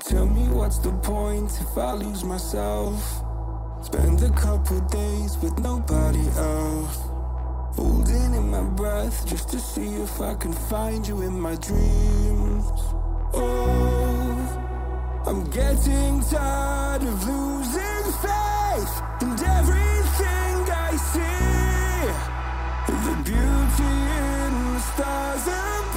Tell me what's the point if I lose myself? Spend a couple days with nobody else, holding in my breath just to see if I can find you in my dreams. Oh, I'm getting tired of losing faith in everything I see. The beauty in the stars above.